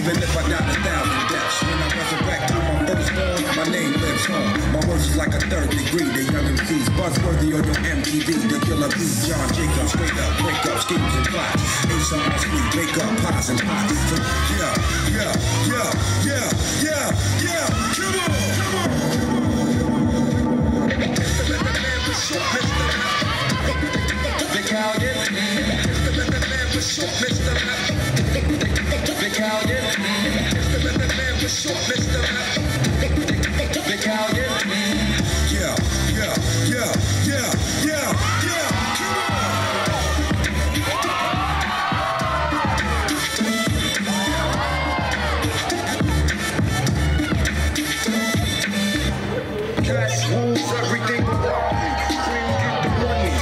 even if I died 1,000 deaths. When I resurrect to my firstborn, my name lives on. My words is like a third degree. The young MCs buzzworthy on your MTV. The killer beat John Jacobs, straight up, break up schemes and plots. Ace on my sleeve, make up pies and pots. So yeah, come on. Big Al, yeah. The man for short, Mr. Big Al, yeah. The man for short, Mr. Big Al, yeah. Cash rules everything around me. Get the money.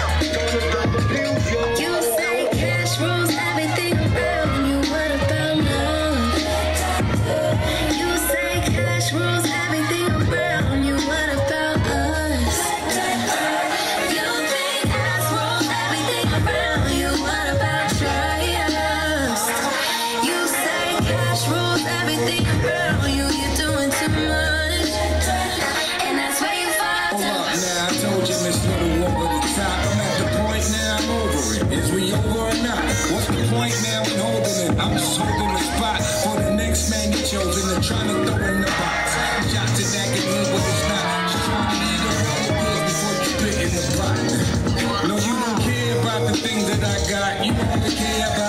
You say cash rules everything around you. What about love? You say cash rules everything around you. What about us? You think cash rules everything around you. What about trust? You say cash rules everything around you. You're doing too much, and that's where you fall down. Hold up now, I told you Miss Little over the top. I'm at the point now, I'm over it. Is we over or not? What's the point now in holding it? I'm just holding the spot for the next man you chosen and trying to throw in the box. Shots to that can move, but it's not. Just trying to eat a roll good before you spit in the pot. No, you don't care about the things that I got. You only care about